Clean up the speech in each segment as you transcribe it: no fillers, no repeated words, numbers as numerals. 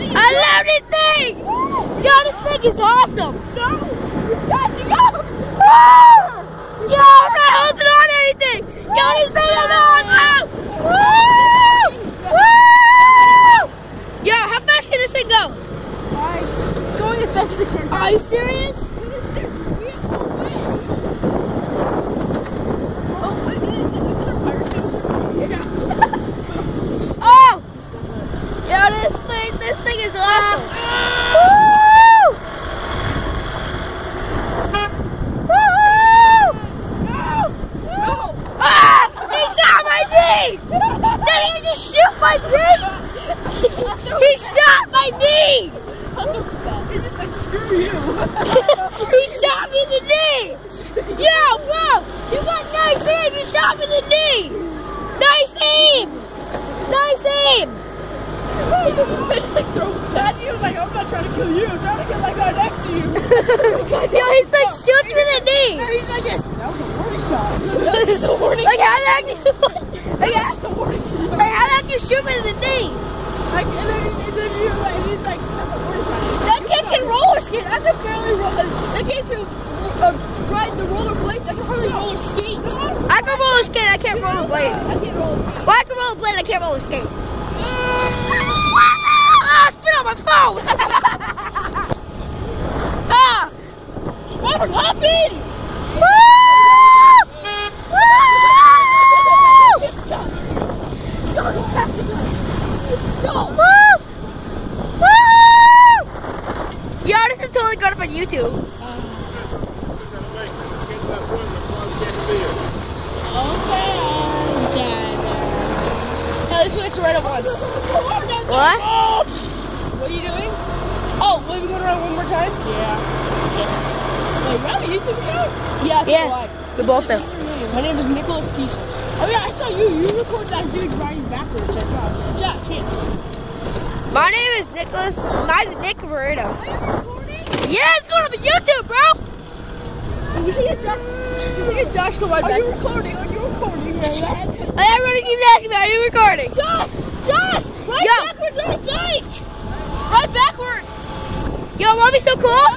I love this thing! Yo, this thing is awesome! No! Got you, go! Yo, I'm not holding on to anything! Yo, this thing is awesome! Woo! Yo, how fast can this thing go? It's going as fast as it can. Are you serious? Oh! Yo, this thing is awesome! Woo! Woo! No! Ah! He shot my knee! Did he just shoot my knee? He shot my knee! It's just like, screw you. He shot me in the knee! Yo, bro! You got nice aim! You shot me in the knee! Nice aim! Nice aim! I just like throw at you, like I'm not trying to kill you, I'm trying to kill my guy next to you. Yo, he's like shoots me in the knee! No, he's like this. That was a warning shot. That was a warning Like shot. how that Like that's the warning shot. like how that can shoot me in the knee? Like and then you're like, he's like, that's a warning shot. That kid can roller skate. I can barely that kid can ride the roller blades. I can hardly roller skate. I can roller skate, I can't roller blade. I can't roller skate. Well, I can roller blade, I can't roller skate. Ah, spit on my phone! Ah! What's happening? Woo! Woo! Good shot. Go. Woo! Woo! Yo, this is totally going up on YouTube. Now let's switch right at once. What? What are you doing? Oh, will we go around one more time? Yeah. Yes. Wait, you have a YouTube account? Yeah, so do I. We both do. My name is Nicholas Keisha. Oh yeah, I saw you. You recorded that dude riding backwards at Josh. Yeah. My name is Nicholas. Mine's Nick Verito. Are you recording? Yeah, it's going up on YouTube, bro. We should get Josh. We should get Josh to ride backwards. Are you recording? Are you recording? Everybody keeps asking me, are you recording? Josh! Ride backwards on a bike! Ride backwards! Yo, wanna be so cool?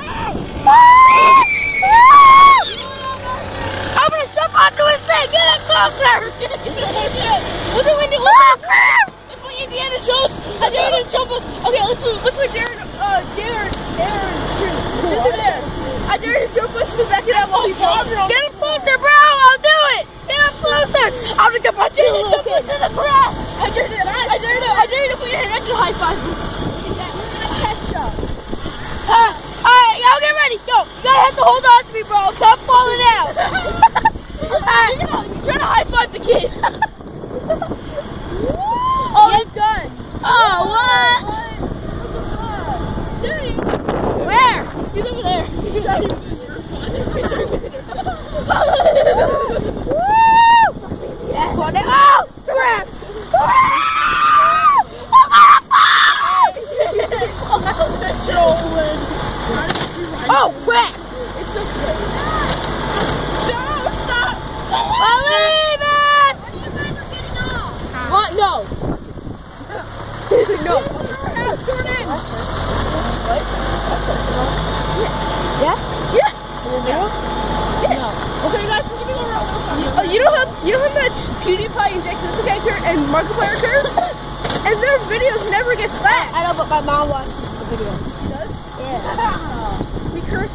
I'm gonna jump onto his thing. Get it closer. Let's play Indiana Jones. I dare to jump on. Okay, let's play Darren Truth or Dare. I dare to jump onto the back of that while he's going. Get him closer, bro. I'll do it. Get him closer. I'm gonna jump onto the grass. I dare to put your hand up to high five. Alright, yo, get ready. Yo, you gotta have to hold on to me, bro. I'm falling out. Alright. You're trying to high five the kid. Oh, he's done. Oh, what? There he is. Where? He's over there. He's right here. He's right there. Woo! Yes. Oh, crap. Oh, crap! It's so good. No, stop! Believe it! What? No. No. Jordan! What? Yeah? Yeah. Yeah. No. Okay, guys, we're gonna go around. You know how much PewDiePie and Jacksepticeye and Markiplier curse? And their videos never get flagged. I know, but my mom watches the videos. She does? Yeah. We curse